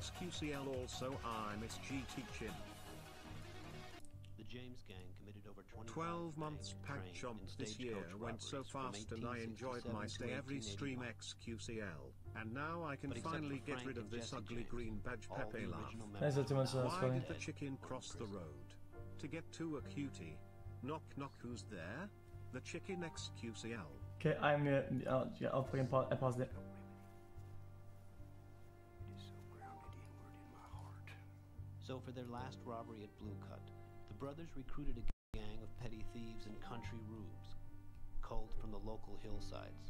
XQCL also I miss GT Chin. The James gang committed over 12 months pack chomp this year went so fast and I enjoyed my stay every stream XQCL. And now I can finally get rid of this ugly green badge Pepe laugh. Why did the chicken cross the road? To get to a cutie? Knock knock, who's there? The chicken XQCL. Okay, I'll fucking pause it. So for their last robbery at Blue Cut, the brothers recruited a gang of petty thieves and country rubes, culled from the local hillsides.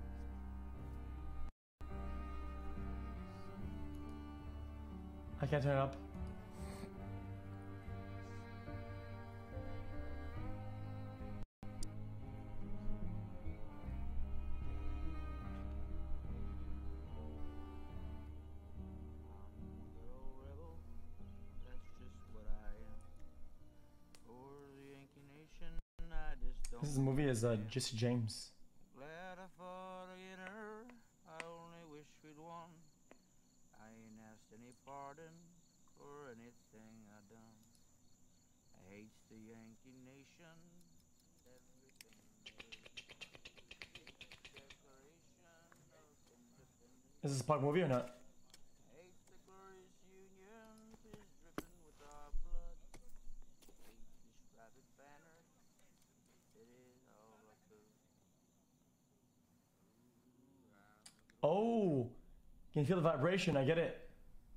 I can't turn it up. This movie is Jesse James. Glad I fought against her. I only wish we'd won. I ain't asked any pardon for anything I done. I hate the Yankee Nation and everything. Is this a Pug movie or not? I hate the glorious Union is dripping with our blood. I hate this rabbit banner. It is all I could. Oh, can you feel the vibration? I get it.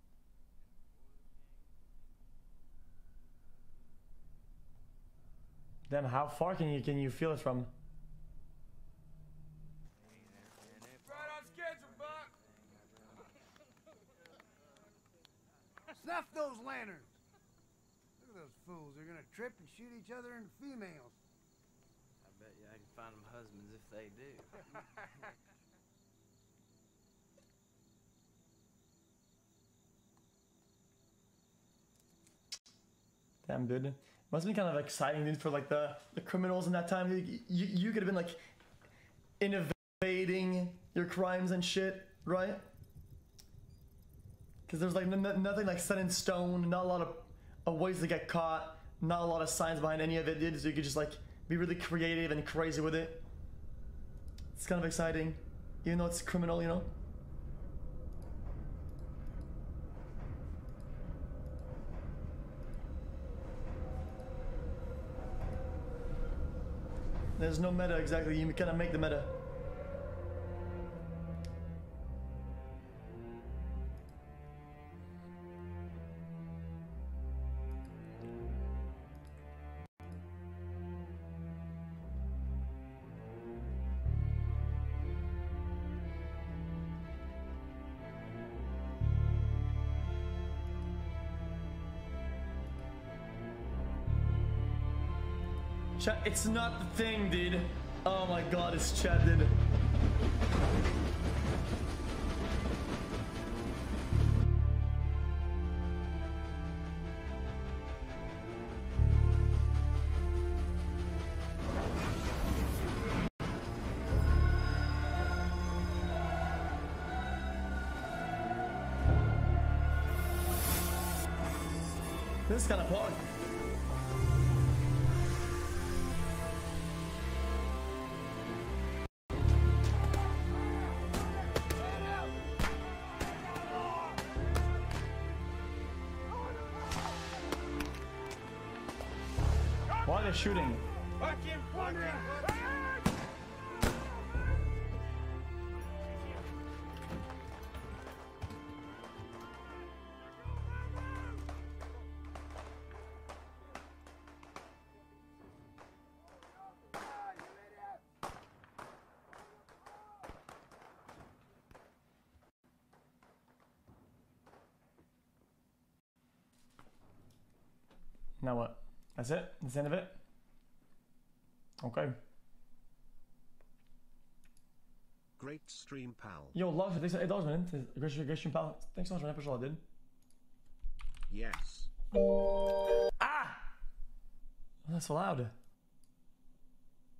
Damn, how far can you feel it from? Right on schedule, Buck. Snuff those lanterns. Look at those fools. They're gonna trip and shoot each other into females. I bet you I can find them husbands if they do. Damn, dude. Must have been kind of exciting, dude, for like the criminals in that time. You could have been like innovating your crimes and shit, right? Because there's like nothing like set in stone, not a lot of ways to get caught, not a lot of signs behind any of it, dude. So you could just like be really creative and crazy with it. It's kind of exciting, even though it's criminal, you know? There's no meta exactly, you kind of make the meta. Chat, it's not the thing, dude. Oh my god, it's chat, dude. This is kind of fun. Why are they shooting? Fucking Now what? That's it? That's the end of it? Okay. Great stream, pal. Yo, love it. Thanks for $8, man. Great stream, pal. Thanks so much, man. I appreciate it, dude. Yes. Ah! That's so loud.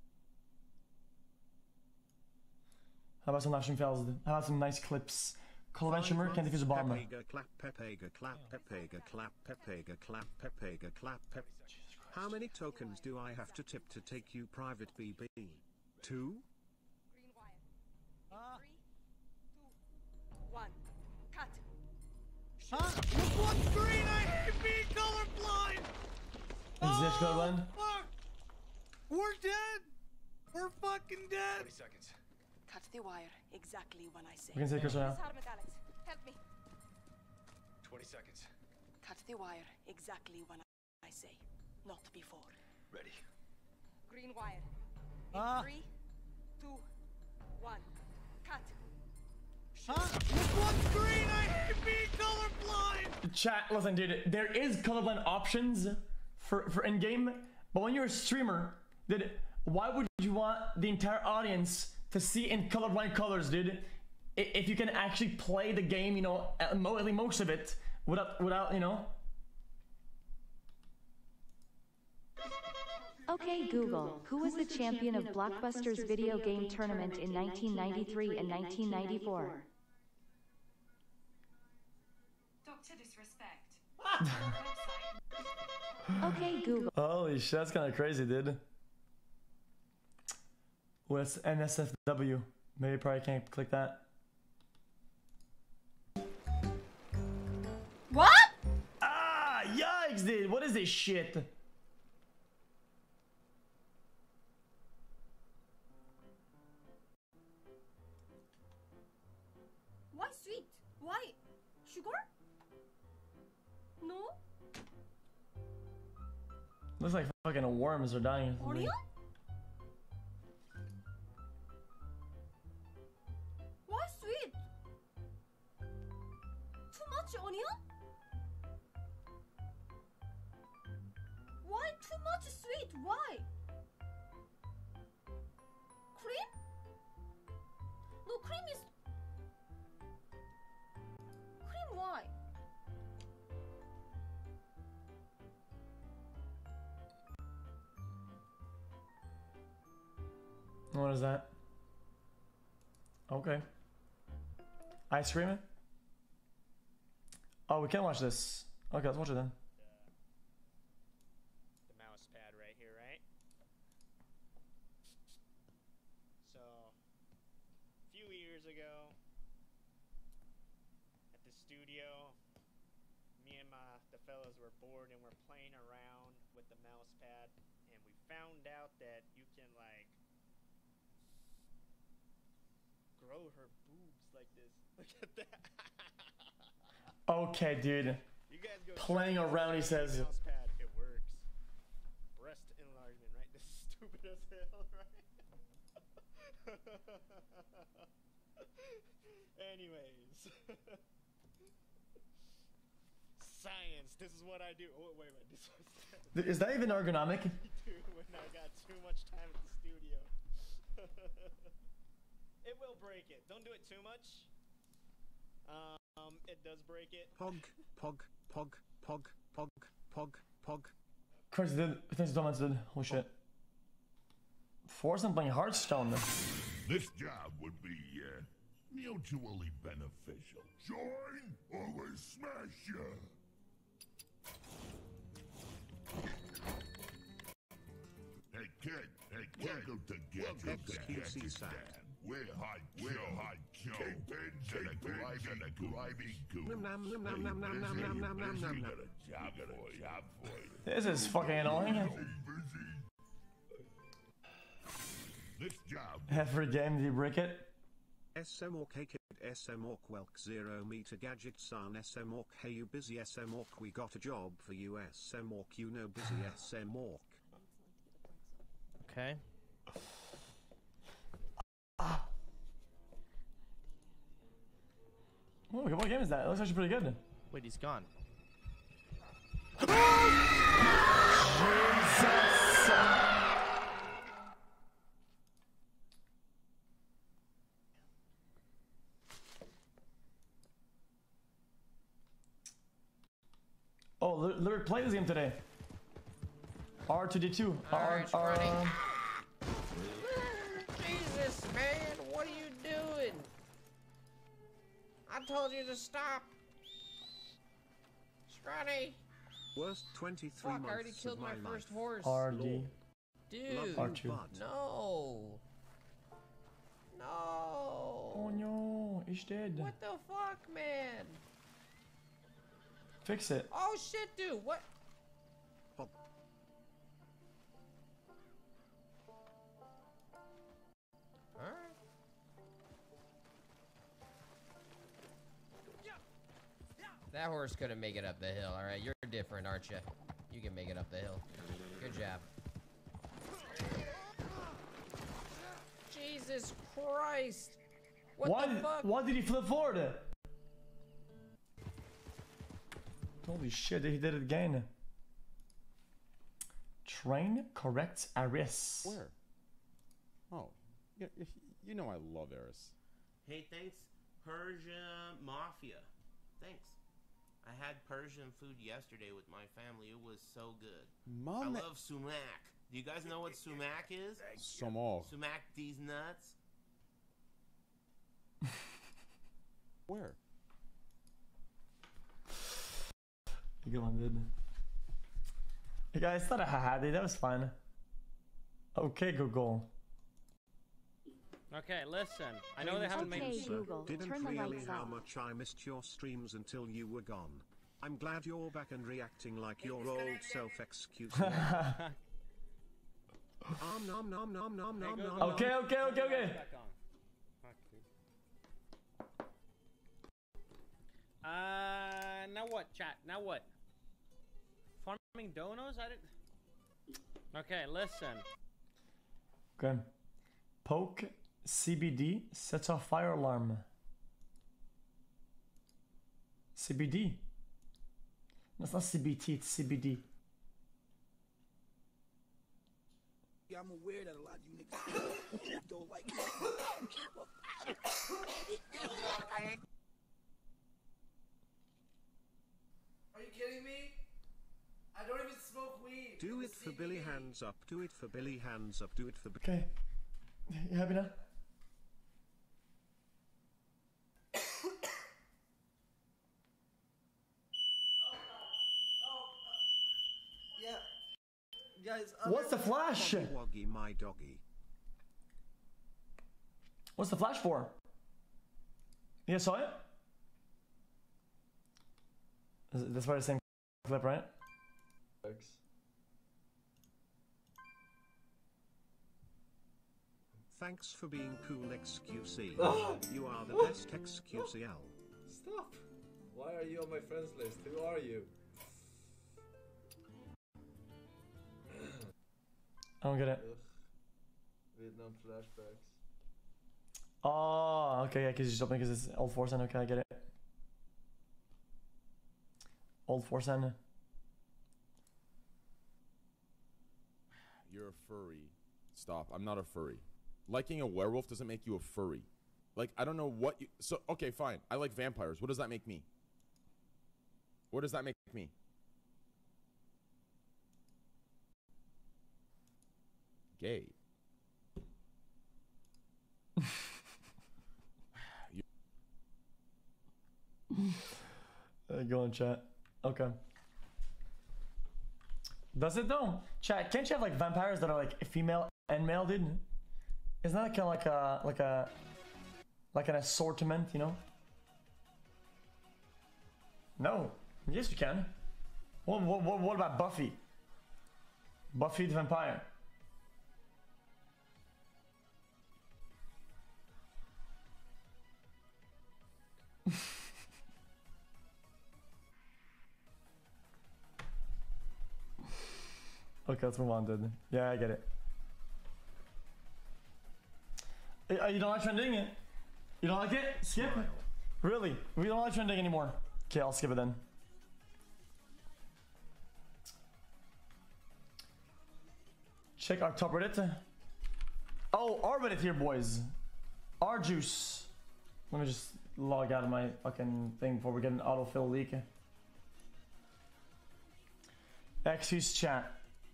How about some live stream fails? How about some nice clips? Color Shimmer can't defuse a bomb. Pepega clap, Pepega clap, Pepega clap, Pepega clap, Pepega clap, Pep. How many tokens do I have to tip to take you private, BB? 2? Green wire. 3, 2, 1. Cut. Huh? This one's green! I hate being colorblind! Is this colorblind? Fuck! We're dead! We're fucking dead! 30 seconds. Cut the wire exactly when I say. We can say Chris right now. Harmon, Alex. Help me. 20 seconds. Cut the wire exactly when I say. Not before. Ready. Green wire. Ah. 3, 2, 1. Cut. Huh? This one's green! I hate being colorblind! Chat, listen, dude. There is colorblind options for in-game, but when you're a streamer, dude, why would you want the entire audience to see in colorblind colors, dude? If you can actually play the game, you know, at least most of it, without, you know. Okay Google, who was the champion of Blockbuster's video game tournament in 1993 and 1994? Doctor Disrespect. Okay Google. Holy shit, that's kind of crazy, dude. What's NSFW? Maybe probably can't click that. What? Ah, yikes, dude. What is this shit? Why sweet? Why? Sugar? No? Looks like fucking worms are dying. Onion? Why sweet? Too much onion? Why too much sweet? Why? Cream? No, cream is... Cream, why? What is that? Okay. Ice cream? Oh, we can watch this. Okay, let's watch it then. The mouse pad right here, right? So, a few years ago, at the studio, me and the fellas were bored and we're playing around with the mouse pad, and we found out that you can, like, grow her boobs like this. Look at that. Okay, dude. You guys go Playing around, he says. Mouse pad, it works. Breast enlargement, right? This is stupid as hell, right? Anyways. Science, this is what I do. Oh, wait, this was... Is that even ergonomic? Dude, when I got too much time at the studio. It will break it. Don't do it too much. It does break it. Pog, pog, pog, pog, pog, pog, pog. Chris did. Thanks so much, dude. Holy shit. Force them playing Hearthstone. This job would be mutually beneficial. Join or we smash you. Hey kid, welcome to Get Dan. We're high Joe. K-Ben's and a grimy goon. We got a job for you. This is fucking annoying. This job. Every game, do you break it? SM Orc Hey Kid, SM Orc Welk 0 meter Gadget San SM Orc Hey you busy SM Orc we got a job for you SM Orc you know busy SM Orc. Okay. Oh, what game is that? It looks actually pretty good. Wait, he's gone. Oh, Lyric played this game today. R2D2. Jesus, man, what are you doing? I I told you to stop. Scrawny. Worst 23 Fuck, months I already killed of my first life. horse. RD. Dude. R2. No. No. Oh no, he's dead. What the fuck, man? Fix it. Oh shit, dude. What? Alright. That horse couldn't make it up the hill, alright? You're different, aren't you? You can make it up the hill. Good job. Jesus Christ! What the fuck? Why did he flip forward? Holy shit, he did it again. Train corrects Aris. Where? Oh, you know I love Aris. Hey, thanks, Persia Mafia. Thanks. I had Persian food yesterday with my family. It was so good. I love sumac. Do you guys know what sumac is? Sumac. Sumac these nuts. Where? Good one, dude. Hey guys, thought I had it. That was fine. Okay, Google. Okay, listen. I know they haven't made. Google. Didn't Turn the really lights how off. much I missed your streams until you were gone. I'm glad you're back and reacting like your old self. Excuse me. Nom nom nom nom nom nom. Okay. Now what, chat? Now what? Farming donos? I didn't. Okay, listen. Okay. Poke CBD sets off fire alarm. CBD. That's not CBT, it's CBD. Yeah, I'm aware that a lot of you niggas don't like it. Are you kidding me? I don't even smoke weed. Do it for Billy, hands up. Do it for Billy, hands up. Do it for. Okay. You happy now? Yeah. Guys, what's the flash? Woggy, my doggy. What's the flash for? You guys saw it? That's why the same clip, right? Thanks for being cool, XQC. You are the best, XQCL. Stop! Why are you on my friends list? Who are you? I don't get it. Ugh. Vietnam flashbacks. Oh, okay, yeah, because you just because it's old Forsen. Okay, I get it. Old Forsen. You're a furry. Stop. I'm not a furry. Liking a werewolf doesn't make you a furry. Like, I don't know what you... So, okay, fine. I like vampires. What does that make me? What does that make me? Gay. Go on, chat. Okay. Does it though? Chat, can't you have like vampires that are like female and male, dude? Isn't that kind of like an assortment, you know? No. Yes, you can. What about Buffy? Buffy the Vampire. Okay, let's move on, dude. Yeah, I get it. You don't like trending? You don't like it? Skip? Really? We don't like trending anymore. Okay, I'll skip it then. Check our top Reddit. Oh, our Reddit here, boys. Our juice. Let me just log out of my fucking thing before we get an autofill leak. Excuse chat.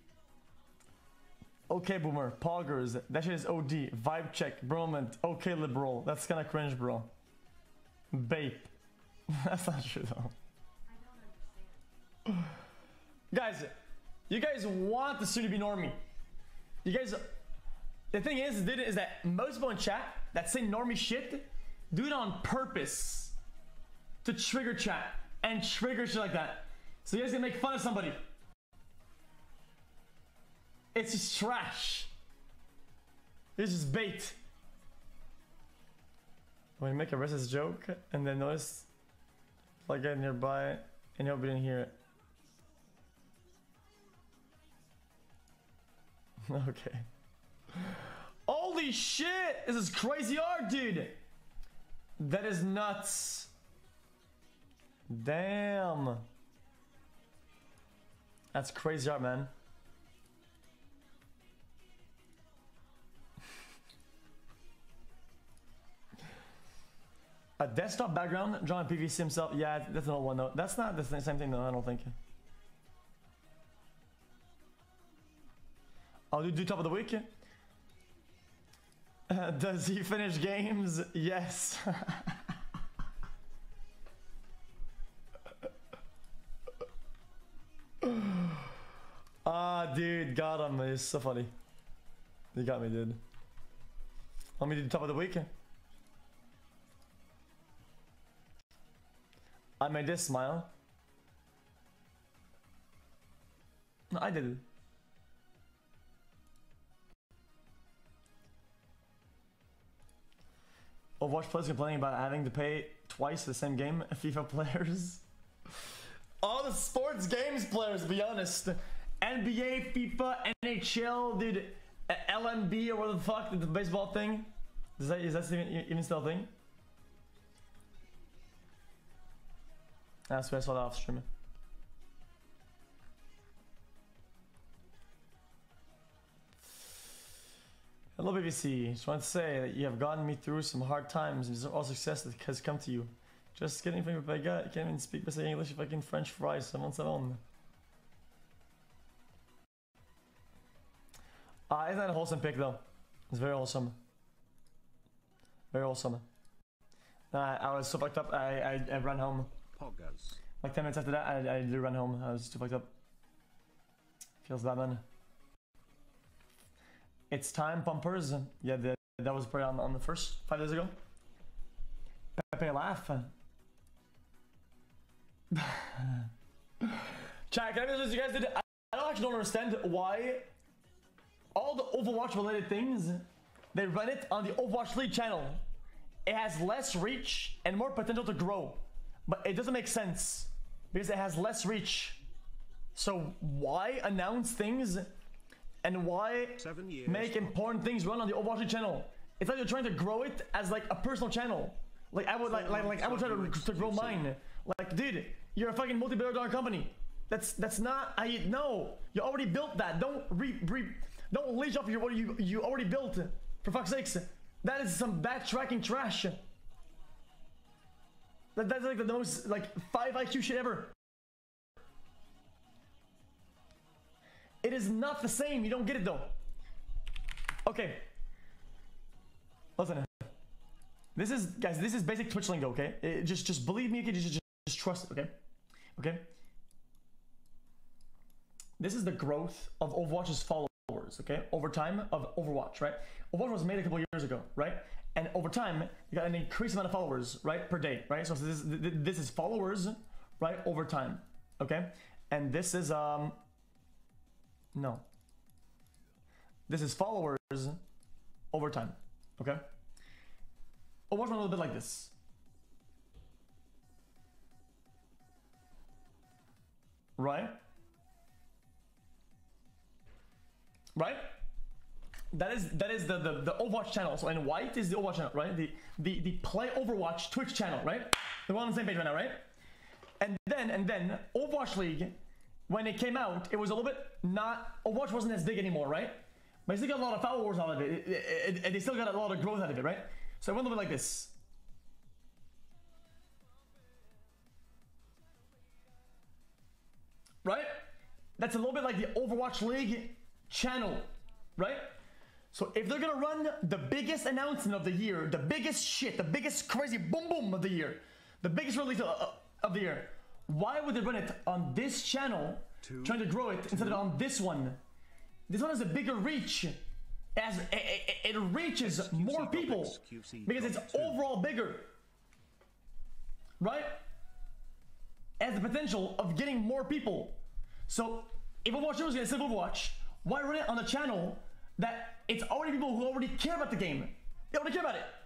Okay, boomer. Poggers. That shit is OD. Vibe check. Bromant. Okay, liberal. That's kind of cringe, bro. Bape. That's not true though. Guys, you guys want the student to be normie. You guys, the thing is that most people in chat that say normie shit do it on purpose to trigger chat and trigger shit like that. So you guys can make fun of somebody. It's just trash. It's just bait. When you make a racist joke and then notice like get nearby and nobody didn't hear it. Okay. Holy shit! This is crazy art, dude! That is nuts. Damn. That's crazy art, man. A desktop background, drawing PVC himself. Yeah, that's another one though. That's not the same thing though, I don't think. I'll do top of the week. Does he finish games? Yes. Ah, dude, got him. It's so funny. You got me, dude. Want me to do top of the week? I made this smile. No, I did. Overwatch players complaining about having to pay twice for the same game. FIFA players. All the sports games players, to be honest. NBA, FIFA, NHL, dude. LMB or whatever the fuck, the baseball thing. Is that even still a thing? That's why I saw that off stream. Hello BBC, just want to say that you have gotten me through some hard times and all success that has come to you. Just kidding from your baguette, you can't even speak basic English, fucking French fries, someone's on. Isn't that a wholesome pick though? It's very wholesome. Very wholesome. I was so fucked up, I ran home. Poggers. Like 10 minutes after that, I did run home. I was too fucked up. Feels bad, man. It's time, pumpers. Yeah, that was probably on the first 5 days ago. Pepe laugh. Chat, can I be honest with you guys? I don't actually understand why all the Overwatch related things, they run it on the Overwatch League channel. It has less reach and more potential to grow. But it doesn't make sense because it has less reach. So why announce things and why make important things run on the Overwatch channel? It's like you're trying to grow it as like a personal channel. Like I would like I would try to grow mine. Like, dude, you're a fucking multi-billion-dollar company. That's not no. You already built that. Don't leech off what you already built. For fuck's sakes, that is some backtracking trash. That's like the most 5 IQ shit ever. It is not the same. You don't get it though. Okay. Listen. This is guys. This is basic Twitch lingo. Okay. Just believe me. Okay. Just trust it. Okay. Okay. This is the growth of Overwatch's followers. Okay. Over time of Overwatch. Right. Overwatch was made a couple years ago. Right. And over time, you got an increased amount of followers, right, per day, right? So this is followers, right, over time, okay? And this is no. This is followers over time, okay? Overwatch a little bit like this. Right? Right? That is the Overwatch channel. So in white is the Overwatch channel, right? The Play Overwatch Twitch channel, right? We're on the same page right now, right? And then Overwatch League, when it came out, it was a little bit not Overwatch wasn't as big anymore, right? But it still got a lot of followers out of it. And they still got a lot of growth out of it, right? So it went a little bit like this. Right? That's a little bit like the Overwatch League channel, right? So if they're gonna run the biggest announcement of the year, the biggest shit, the biggest crazy boom boom of the year, the biggest release of the year. Why would they run it on this channel, trying to grow it, instead of on this one? This one has a bigger reach. As it reaches more people because it's overall bigger, right? Has the potential of getting more people. So if Overwatch is gonna say Overwatch, why run it on a channel that it's already people who already care about the game? They already care about it.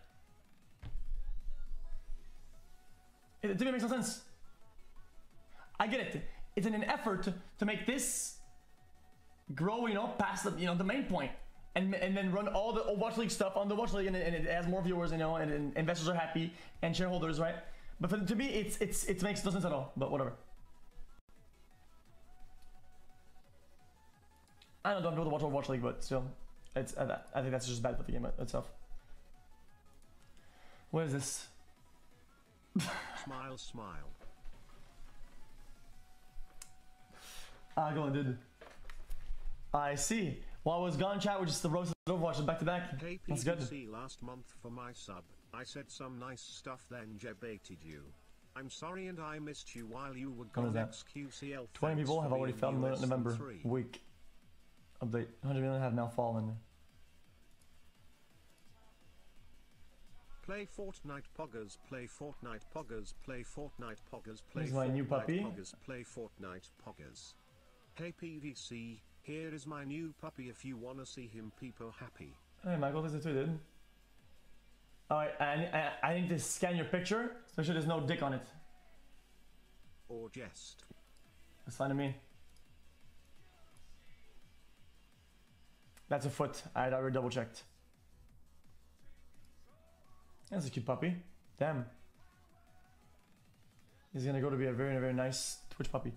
It to me makes no sense. I get it. It's in an effort to make this grow, you know, past the, you know, the main point. And then run all the Overwatch League stuff on the Overwatch League, and it has more viewers, you know, and investors are happy, and shareholders, right? But to me, it makes no sense at all. But whatever. I don't know the Overwatch League, but still, it's I think that's just bad for the game itself. What is this? Smile, smile. Go on, dude. I see. While I was gone, chat, we're just the roasted Overwatch back to back. That's good. Last month for my sub, I said some nice stuff, then debated you. I'm sorry and I missed you while you were gone. XQCL. 20 people have already found the November week update. 100 million have now fallen. Play Fortnite Poggers, play Fortnite Poggers, play Fortnite Poggers, play Here's my new puppy. Poggers, play Fortnite Poggers. Hey PVC, here is my new puppy if you wanna see him people happy. Hey Michael, this is too, dude. Alright, I need to scan your picture, so sure there's no dick on it. Or jest. That's fine to me. That's a foot. I already double checked. That's a cute puppy. Damn. He's gonna go to be a very, very nice Twitch puppy.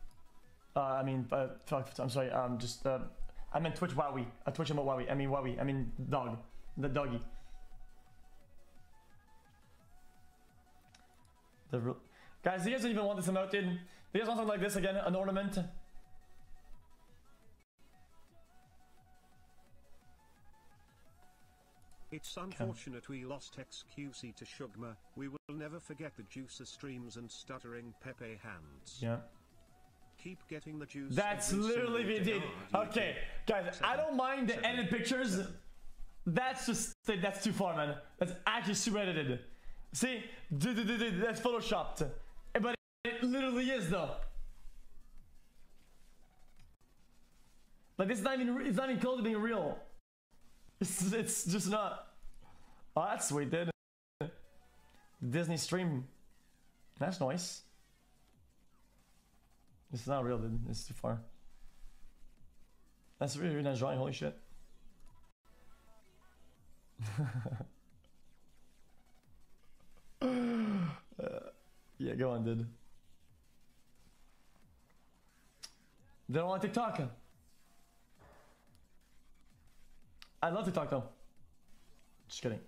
Fuck, I'm sorry. I meant Twitch Wowie. Twitch about Wowie. I mean Wowie. I mean dog. The doggy. Guys, do you guys even want this emote, dude? Do you guys want something like this again? An ornament? It's unfortunate we lost XQC to Shugma. We will never forget the Juicer streams and stuttering Pepe hands. Yeah. Keep getting the juice. That's literally what it did. Okay, guys, I don't mind the edited pictures. That's too far, man. That's actually super edited. See, that's photoshopped, but it literally is though. Like it's not even close to being real. It's just not. Oh, that's sweet, dude. Disney stream. That's nice. It's not real, dude. It's too far. That's really, really nice drawing. Holy shit. Yeah, go on, dude. They don't want TikTok. I love TikTok though. Just kidding.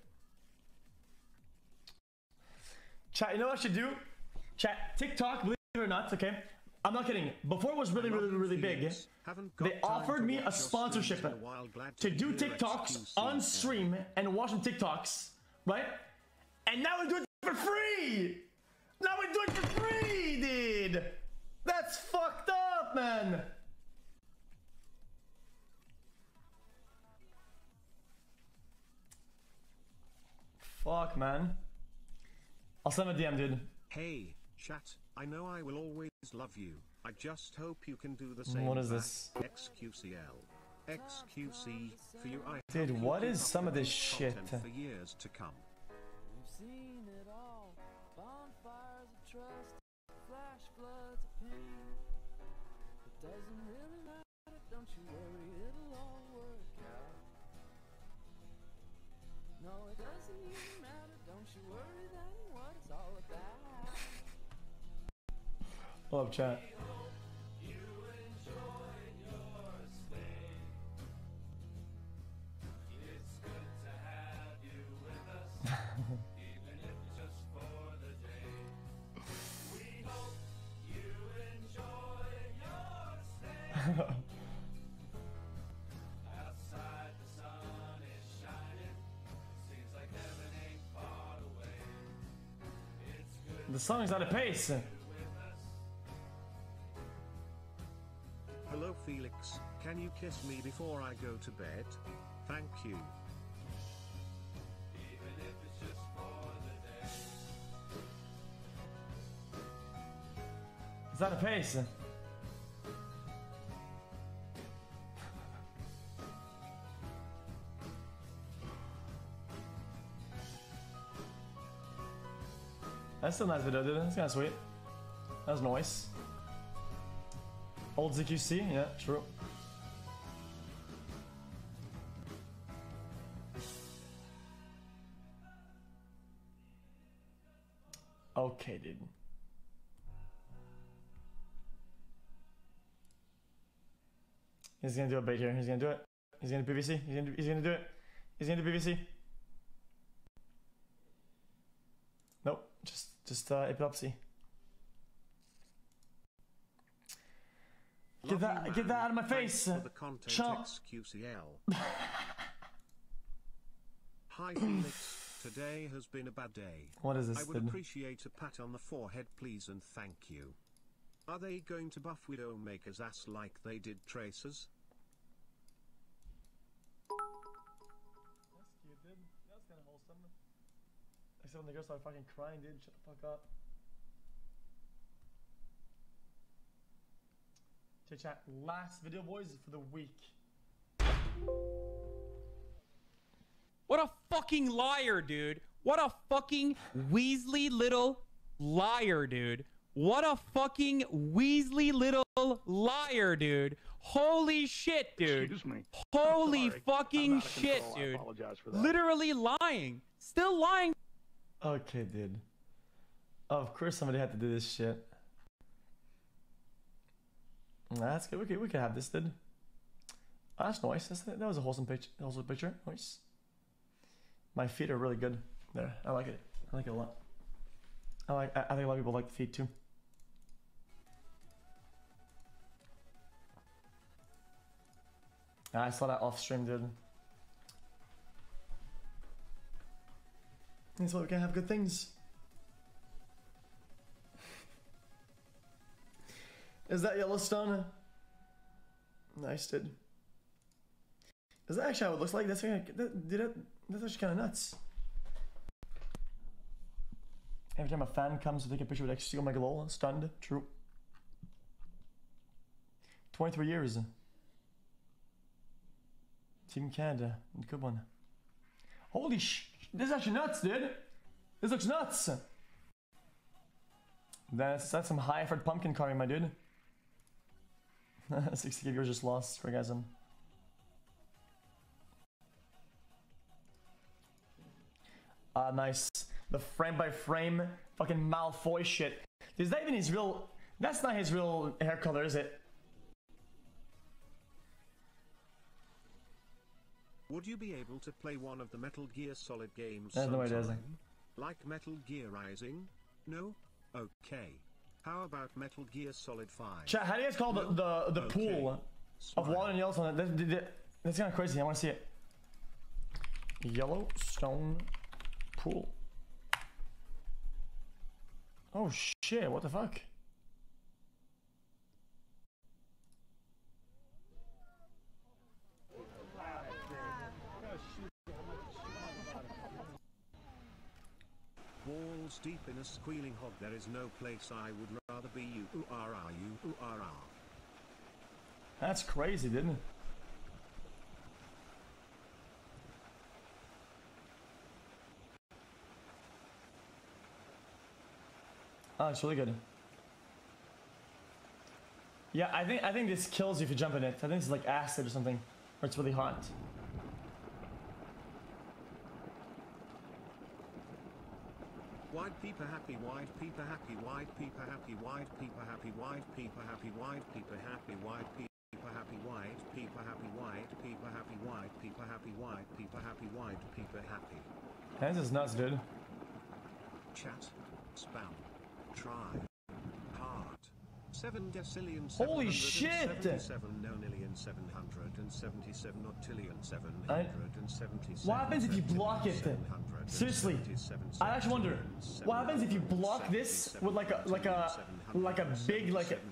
Chat, you know what I should do? Chat, TikTok, believe it or not, okay? I'm not kidding. Before it was really big, they offered me a sponsorship to do TikToks on stream and watch some TikToks, right? And now we do it for free! Now we do it for free, dude! That's fucked up, man! Fuck, man. I'll send a DM, dude. Hey, chat, I know I will always love you. I just hope you can do the same. What is this? XQCL. XQC for you. Dude, what is some of this shit? For years to come. We've seen it all. Bonfires of trust, flash floods of pain. It doesn't really matter, don't you worry, it'll all work out. No, it doesn't even matter, don't you worry, then what it's all about. Love chat. The song's out of pace. Hello Felix, can you kiss me before I go to bed? Thank you. It's out of pace. That's still a nice video, dude. That's kind of sweet. That was nice. Old ZQC, yeah, true. Okay, dude. He's gonna do a bait here. He's gonna do it. He's gonna do PVC. He's gonna do it. He's gonna do PVC. Nope. Just epilepsy. Get that out of my face. For the content XQCL. Hi Felix. Today has been a bad day. What is this? I would appreciate a pat on the forehead, please, and thank you. Are they going to buff Widowmaker's ass like they did Tracer's? That's cute, dude. That's kind of wholesome. Except when the girls start fucking crying, dude. Shut the fuck up. Chat. Last video, boys, for the week. What a fucking liar, dude. What a fucking Weasley little liar, dude. What a fucking Weasley little liar, dude. Holy shit, dude. Excuse me. Holy fucking shit, dude. I apologize for that. Literally lying. Still lying. Okay, dude. Of course somebody had to do this shit. That's good. We could have this, dude. Oh, that's nice. That was a wholesome picture. Nice. My feet are really good there. I like it. I like it a lot. I think a lot of people like the feet too. I saw that off stream, dude. That's why we can have good things. Is that Yellowstone? Nice, dude. Is that actually how it looks like? That's actually kind of nuts. Every time a fan comes to take a picture with XC, oh my god, stunned. True. 23 years. Team Canada. Good one. Holy sh... This is actually nuts, dude. This looks nuts. That's some high effort pumpkin carving, my dude. 60 viewers just lost. Orgasm. Nice. The frame by frame fucking Malfoy shit. Is that even his real... That's not his real hair color, is it? Would you be able to play one of the Metal Gear Solid games no idea. Like Metal Gear Rising? No? Okay. How about Metal Gear Solid 5? Chat, how do you guys call the pool of water in Yellowstone? That's kind of crazy. I want to see it. Yellowstone pool. Oh shit, what the fuck? Balls deep in a squealing hog, there is no place I would rather be. You are you are. That's crazy, didn't it? Oh, it's really good. Yeah, I think this kills you if you jump in it. I think this is like acid or something, or it's really hot. White peeper happy, white peeper happy, white peeper happy, white peeper happy, white peeper happy, white peeper happy, white peeper happy, white peeper happy, white peeper happy, white peeper happy, white peeper happy, white peeper happy. This is nuts, dude. Chat, spam, try, hard, 7 decillion Holy shit! 777 nonillion 777 octillion 777. What happens if you block it? Seriously, I actually wonder what happens if you block this with like a big like a.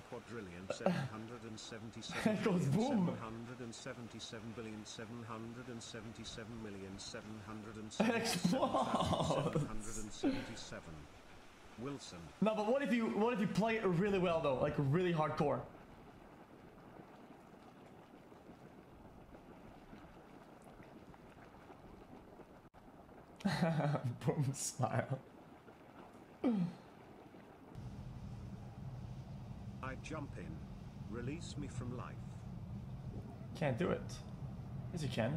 It goes boom. 777 billion 777 million 777. Wilson. No, but what if you play it really well though, like really hardcore? Boom, smile. I jump in. Release me from life. Can't do it. Yes, you can.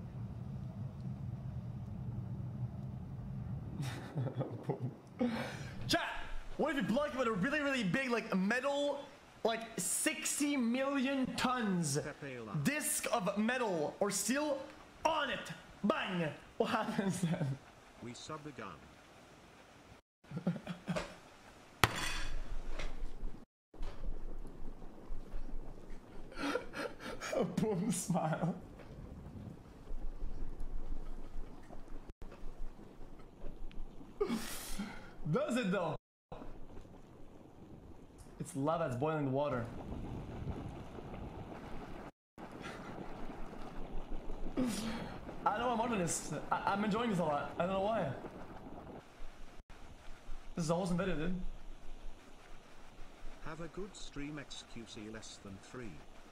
Boom. Chat! What if you block it with a really, really big, like, metal, like, 60 million tons disc of metal or steel on it? Bang! What happens then? We sub the gun. Boom, smile. Does it though? It's lava that's boiling the water. I know I'm on this. I'm enjoying this a lot. I don't know why. This is almost embedded, dude. Have a good stream XQC less than 3.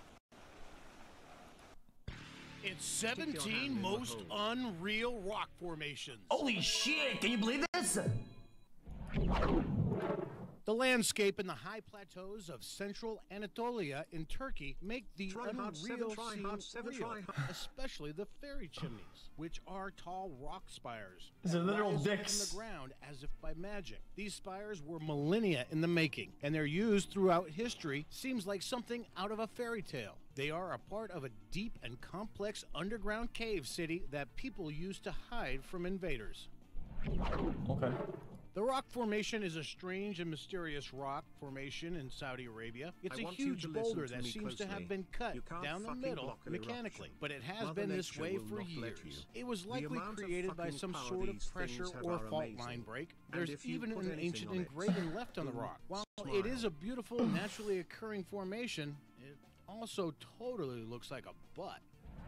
It's 17 most unreal rock formations. Holy shit, can you believe this? The landscape and the high plateaus of central Anatolia in Turkey make the unreal scene real, especially the fairy chimneys, which are tall rock spires. These are literal rise dicks. from the ground as if by magic. These spires were millennia in the making, and their use throughout history seems like something out of a fairy tale. They are a part of a deep and complex underground cave city that people use to hide from invaders. Okay. The rock formation is a strange and mysterious rock formation in Saudi Arabia. It's a huge boulder that seems to have been cut down the middle mechanically, but it has been this way for years. It was likely created by some sort of pressure or fault line break. There's even an ancient engraving left on the rock. While it is a beautiful, naturally occurring formation, it also totally looks like a butt.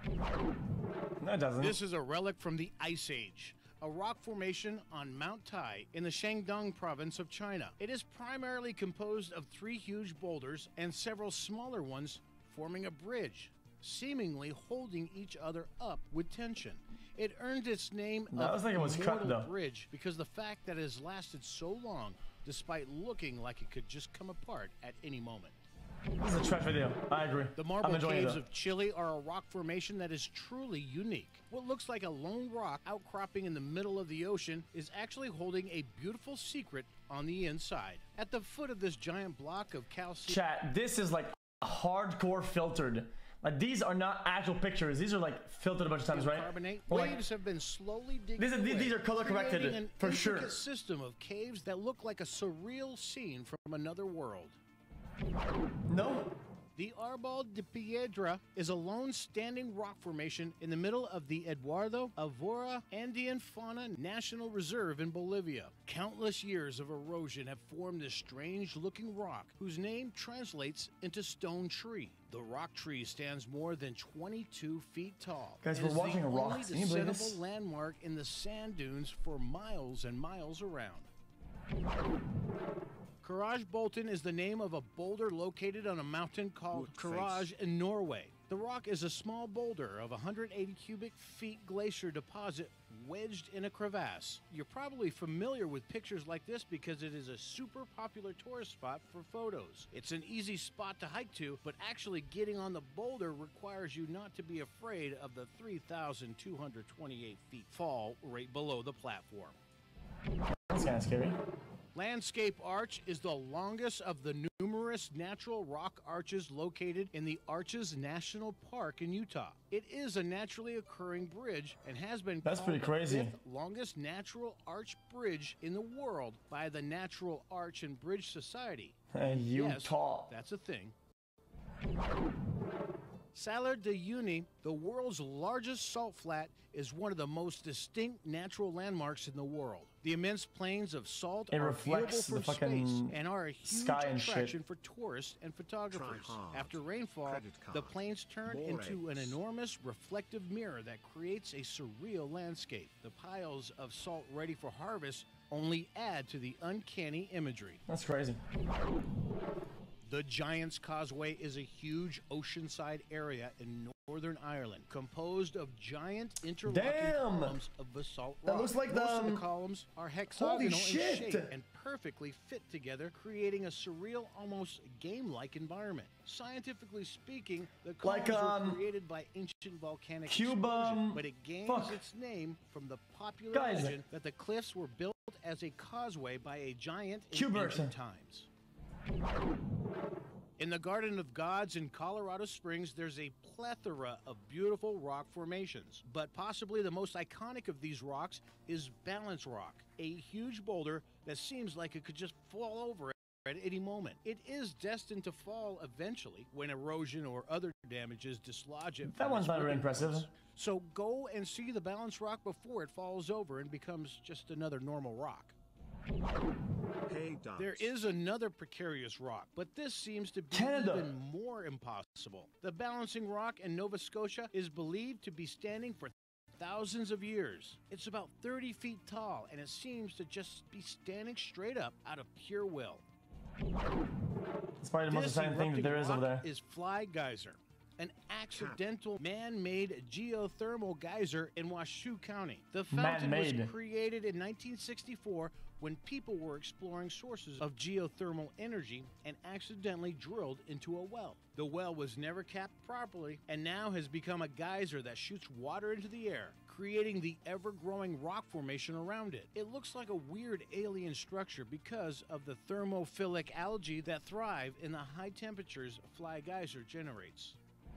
No, it doesn't. This is a relic from the Ice Age, a rock formation on Mount Tai in the Shandong province of China. It is primarily composed of 3 huge boulders and several smaller ones forming a bridge, seemingly holding each other up with tension. It earned its name of Immortal Bridge because the fact that it has lasted so long, despite looking like it could just come apart at any moment. This is a trash video. I agree. The marble caves of Chile are a rock formation that is truly unique. What looks like a lone rock outcropping in the middle of the ocean is actually holding a beautiful secret on the inside. At the foot of this giant block of calcium... Chat, this is like hardcore filtered. Like, these are not actual pictures. These are like filtered a bunch of times, right? Carbonate Like, waves have been slowly digging these are color corrected creating an for sure. intricate system of caves that look like a surreal scene from another world. No. The Arbol de Piedra is a lone standing rock formation in the middle of the Eduardo Avora Andean Fauna National Reserve in Bolivia. Countless years of erosion have formed this strange-looking rock, whose name translates into stone tree. The rock tree stands more than 22 feet tall. Guys, we're watching a rock. Can you believe this? It is the only descendable landmark in the sand dunes for miles and miles around. Courage Bolton is the name of a boulder located on a mountain called Courage in Norway. The rock is a small boulder of 180 cubic feet glacier deposit wedged in a crevasse. You're probably familiar with pictures like this because it is a super popular tourist spot for photos. It's an easy spot to hike to, but actually getting on the boulder requires you not to be afraid of the 3,228 feet fall right below the platform. That's kind of scary. Landscape Arch is the longest of the numerous natural rock arches located in the Arches National Park in Utah. It is a naturally occurring bridge and has been That's pretty crazy. The 5th longest natural arch bridge in the world by the Natural Arch and Bridge Society. And Utah. Yes, that's a thing. Salar de Uyuni, the world's largest salt flat, is one of the most distinct natural landmarks in the world. The immense plains of salt are viewable from space and are a huge attraction for tourists and photographers. After rainfall, the plains turn into an enormous reflective mirror that creates a surreal landscape. The piles of salt ready for harvest only add to the uncanny imagery. That's crazy. The Giant's Causeway is a huge oceanside area in Northern Ireland, composed of giant interlocking columns of basalt rock. That looks like Most of the columns are hexagonal in shape and perfectly fit together, creating a surreal, almost game-like environment. Scientifically speaking, the columns were created by ancient volcanic explosion, but it gains its name from the popular legend that the cliffs were built as a causeway by a giant in ancient times. In the Garden of Gods in Colorado Springs, there's a plethora of beautiful rock formations. But possibly the most iconic of these rocks is Balance Rock, a huge boulder that seems like it could just fall over at any moment. It is destined to fall eventually when erosion or other damages dislodge it. That one's not very impressive. So go and see the Balance Rock before it falls over and becomes just another normal rock. There is another precarious rock, but this seems to be even more impossible. The Balancing Rock in Nova Scotia is believed to be standing for thousands of years. It's about 30 feet tall, and it seems to just be standing straight up out of pure will. It's probably the most exciting thing that there is over there. Is Fly Geyser, an accidental man-made geothermal geyser in Washoe County. The fountain was created in 1964 when people were exploring sources of geothermal energy and accidentally drilled into a well. The well was never capped properly and now has become a geyser that shoots water into the air, creating the ever-growing rock formation around it. It looks like a weird alien structure because of the thermophilic algae that thrive in the high temperatures Fly Geyser generates.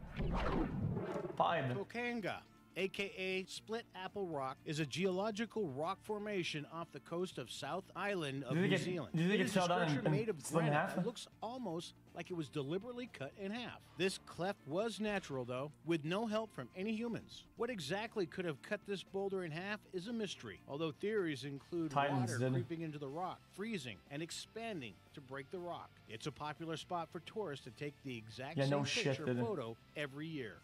Tokanga, aka Split Apple Rock, is a geological rock formation off the coast of South Island of New Zealand. It is a structure made of granite that looks almost like it was deliberately cut in half. This cleft was natural, though, with no help from any humans. What exactly could have cut this boulder in half is a mystery, although theories include water creeping into the rock, freezing, and expanding to break the rock. It's a popular spot for tourists to take the exact same picture photo every year.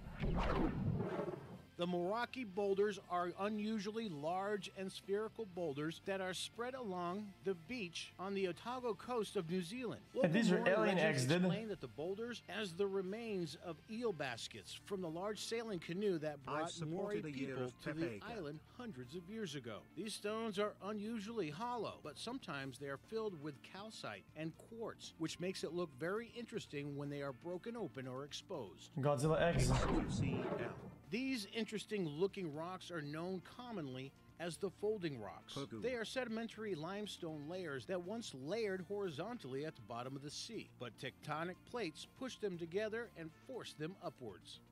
The Meraki boulders are unusually large and spherical boulders that are spread along the beach on the Otago coast of New Zealand. These are alien eggs, explain that the boulders as the remains of eel baskets from the large sailing canoe that brought Maori people to the island hundreds of years ago. These stones are unusually hollow, but sometimes they are filled with calcite and quartz, which makes it look very interesting when they are broken open or exposed. Godzilla eggs. These interesting-looking rocks are known commonly as the folding rocks. They are sedimentary limestone layers that once layered horizontally at the bottom of the sea, but tectonic plates pushed them together and forced them upwards.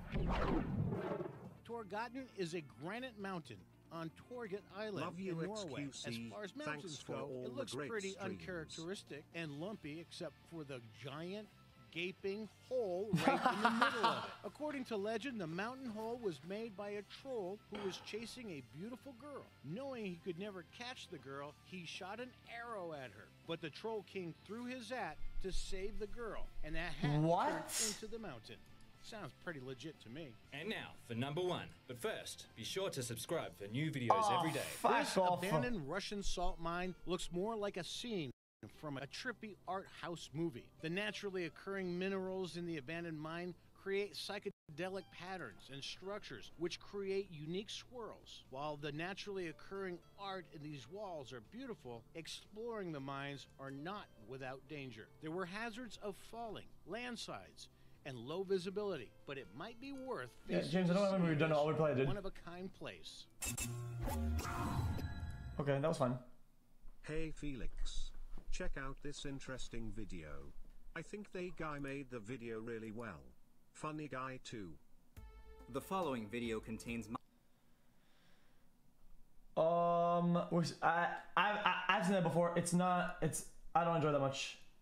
Torghatten is a granite mountain on Torget Island in Norway. As far as mountains go, it looks pretty uncharacteristic and lumpy except for the giant gaping hole right in the middle of it. According to legend, the mountain hole was made by a troll who was chasing a beautiful girl. Knowing he could never catch the girl, he shot an arrow at her. But the Troll King threw his hat to save the girl, and that hat turned into the mountain. Sounds pretty legit to me. And now for number one. But first, be sure to subscribe for new videos every day. This abandoned Russian salt mine looks more like a scene from a trippy art house movie. The naturally occurring minerals in the abandoned mine create psychedelic patterns and structures which create unique swirls. While the naturally occurring art in these walls are beautiful, exploring the mines are not without danger. There were hazards of falling, landslides, and low visibility, but it might be worth James, I don't remember we've done all we played, dude. One-of-a-kind place. Okay, that was fun. Hey Felix. Check out this interesting video. I think the guy made the video really well. Funny guy too. The following video contains I've seen that before. I don't enjoy that much.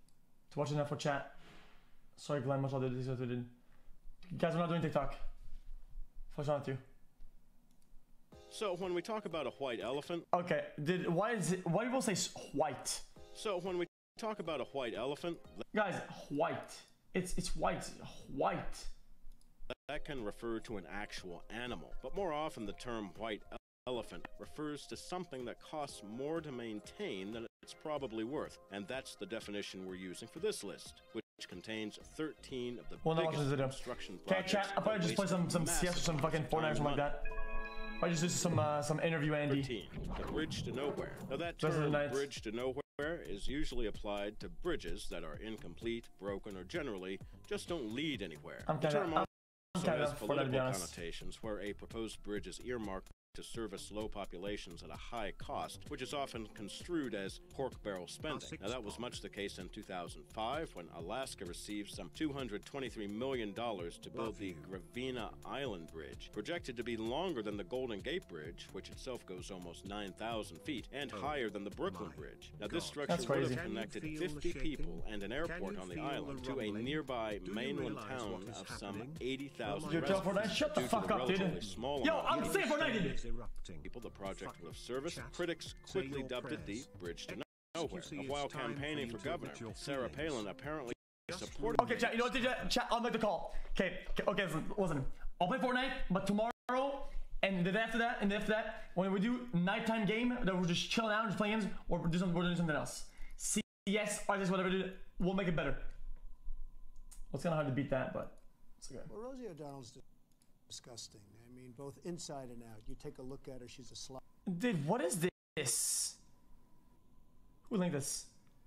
to watch enough for chat. Sorry, Glenn, much all did. You guys, we're not doing TikTok. Fuck on with you. So when we talk about a white elephant. Okay, why do people say white? So when we talk about a white elephant. Guys, white. It's white. White. That can refer to an actual animal, but more often the term white elephant refers to something that costs more to maintain than it's probably worth, and that's the definition we're using for this list, which contains 13 of the biggest construction projects. Okay, chat. I'll probably just play some CS or some fucking Fortnite or something like that. I just do some interview Andy. 13, the bridge to nowhere. Now that term, bridge to nowhere, is usually applied to bridges that are incomplete, broken, or generally just don't lead anywhere. The term also has political connotations, where a proposed bridge is earmarked to service low populations at a high cost, which is often construed as pork barrel spending. Now that was much the case in 2005 when Alaska received some $223 million to build the Gravina Island Bridge, projected to be longer than the Golden Gate Bridge, which itself goes almost 9,000 feet, and higher than the Brooklyn Bridge. Now this structure would have connected 50 people and an airport on the island to a nearby mainland town of some 80,000 residents. Shut the fuck up, dude. Yo, I'm saying Fortnite. People the project would have serviced. Critics quickly dubbed it the Bridge to Nowhere. While campaigning for governor, Sarah Palin apparently supported. Okay, chat. You know what? Chat. I'll make the call. Okay. Listen. I'll play Fortnite, but tomorrow and the day after that, when we do nighttime game, that we're just chilling out and just playing games, or we're doing something else. CS, artists, whatever. We'll make it better. It's kind of hard to beat that, but it's okay. Well, Rosie O'Donnell's disgusting. I mean, both inside and out. You take a look at her, she's a slut. Dude, what is this? Who linked this?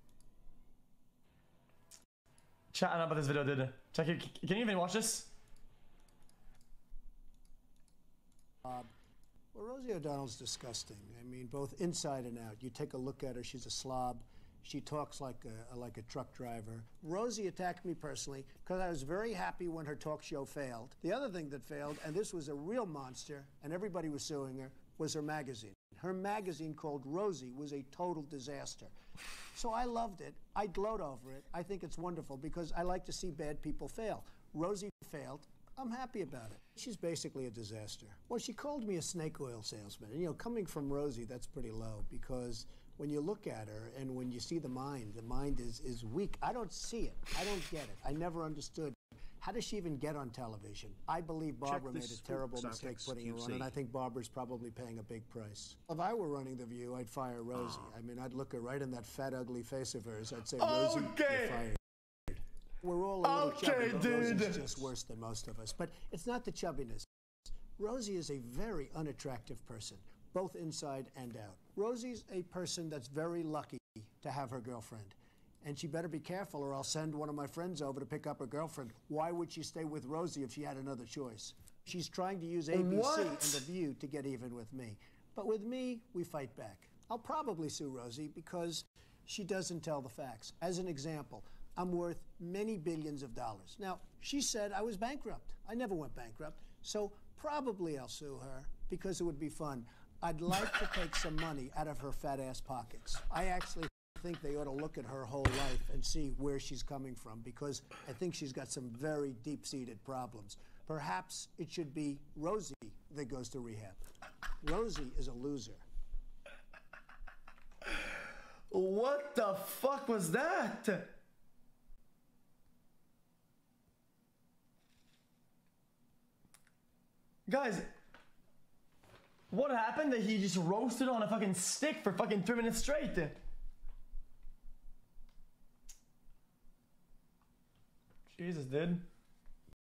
Chat, I don't know about this video, dude. Check it. Can you even watch this? Well, Rosie O'Donnell's disgusting. I mean, both inside and out. You take a look at her, she's a slob. She talks like a truck driver. Rosie attacked me personally because I was very happy when her talk show failed. The other thing that failed, and this was a real monster, and everybody was suing her, was her magazine. Her magazine called Rosie was a total disaster. So I loved it. I gloat over it. I think it's wonderful because I like to see bad people fail. Rosie failed. I'm happy about it. She's basically a disaster. Well, she called me a snake oil salesman. And, you know, coming from Rosie, that's pretty low because when you look at her and when you see the mind is weak. I don't see it. I don't get it. I never understood. How does she even get on television? I believe Barbara made a terrible mistake putting her on, and I think Barbara's probably paying a big price. If I were running The View, I'd fire Rosie. I mean, I'd look her right in that fat, ugly face of hers. I'd say, Rosie, you're fired. We're all a little chubby, but Rosie's just worse than most of us. But it's not the chubbiness. Rosie is a very unattractive person, both inside and out. Rosie's a person that's very lucky to have her girlfriend. And she better be careful or I'll send one of my friends over to pick up her girlfriend. Why would she stay with Rosie if she had another choice? She's trying to use ABC and The View to get even with me. But with me, we fight back. I'll probably sue Rosie because she doesn't tell the facts. As an example, I'm worth many billions of dollars. Now, she said I was bankrupt. I never went bankrupt. So probably I'll sue her because it would be fun. I'd like to take some money out of her fat ass pockets. I actually think they ought to look at her whole life and see where she's coming from because I think she's got some very deep-seated problems. Perhaps it should be Rosie that goes to rehab. Rosie is a loser. What the fuck was that? Guys, what happened that he just roasted on a fucking stick for fucking 3 minutes straight? Jesus, dude.